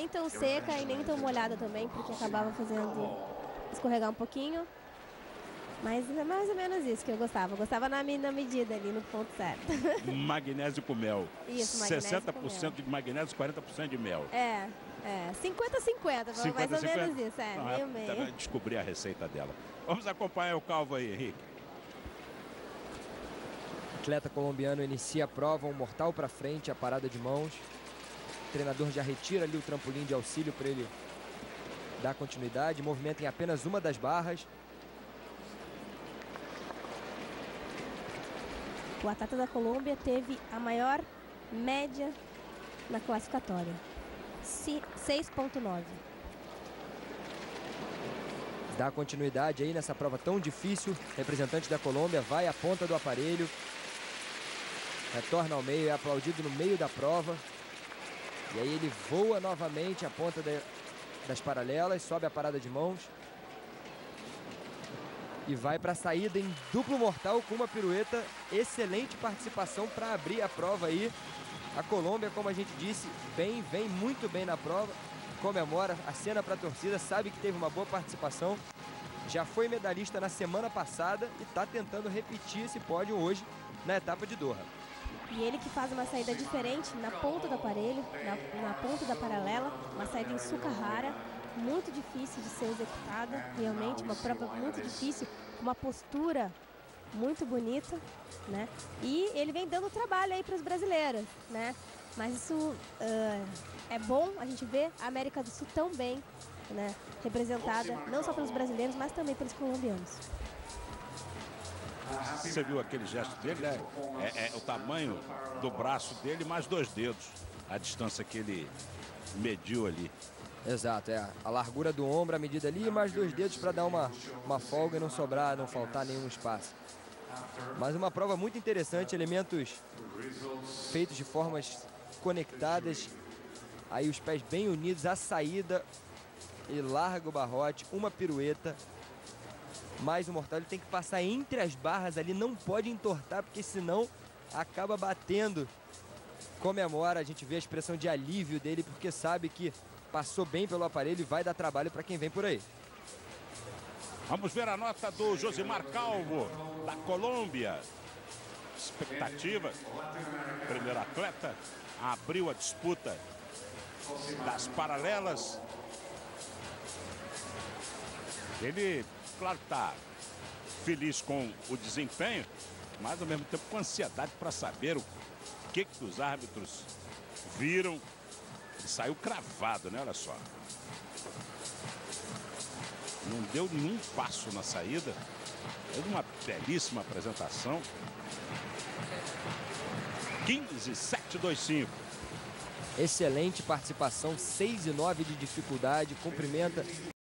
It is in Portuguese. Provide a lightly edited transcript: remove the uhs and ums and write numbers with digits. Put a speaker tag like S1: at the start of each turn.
S1: tão seca e nem tão molhada também, porque acabava fazendo escorregar um pouquinho. Mas é mais ou menos isso que eu gostava. Eu gostava na medida ali, no ponto certo.
S2: Magnésio com mel.
S1: Isso, magnésio
S2: 60%
S1: com mel.
S2: de magnésio, 40% de mel.
S1: 50-50, mais ou menos isso. Meio.
S2: Descobri a receita dela. Vamos acompanhar o calvo aí, Henrique.
S3: O atleta colombiano inicia a prova, um mortal para frente, a parada de mãos. O treinador já retira ali o trampolim de auxílio para ele dar continuidade. Movimenta em apenas uma das barras.
S1: O atleta da Colômbia teve a maior média na classificatória, 6,9.
S3: Dá continuidade aí nessa prova tão difícil. Representante da Colômbia vai à ponta do aparelho. Retorna ao meio, é aplaudido no meio da prova. E aí ele voa novamente à ponta das paralelas, sobe a parada de mãos. E vai para a saída em duplo mortal com uma pirueta. Excelente participação para abrir a prova aí. A Colômbia, como a gente disse, vem muito bem na prova. Comemora, acena para a torcida, sabe que teve uma boa participação. Já foi medalhista na semana passada e está tentando repetir esse pódio hoje na etapa de Doha.
S1: E ele que faz uma saída diferente na ponta do aparelho, na ponta da paralela, uma saída em Sukahara. Muito difícil de ser executada, realmente uma prova muito difícil, uma postura muito bonita, né? E ele vem dando trabalho aí para os brasileiros, né? Mas isso é bom a gente ver a América do Sul tão bem, né? Representada não só pelos brasileiros, mas também pelos colombianos.
S2: Você viu aquele gesto dele, né? É o tamanho do braço dele mais 2 dedos, a distância que ele mediu ali.
S3: Exato, a largura do ombro, a medida ali, e mais 2 dedos para dar uma folga e não faltar nenhum espaço. Mas uma prova muito interessante, elementos feitos de formas conectadas, aí os pés bem unidos, a saída, ele larga o barrote, uma pirueta, mais um mortal, ele tem que passar entre as barras ali, não pode entortar, porque senão acaba batendo. Comemora, a gente vê a expressão de alívio dele, porque sabe que passou bem pelo aparelho e vai dar trabalho para quem vem por aí.
S2: Vamos ver a nota do Josimar Calvo, da Colômbia. Expectativa. Primeiro atleta abriu a disputa das paralelas. Ele, claro, está feliz com o desempenho, mas ao mesmo tempo com ansiedade para saber o que os árbitros viram. Saiu cravado, né? Olha só. Não deu nenhum passo na saída. Fez uma belíssima apresentação. 15,725.
S3: Excelente participação, 6,9 de dificuldade. Cumprimenta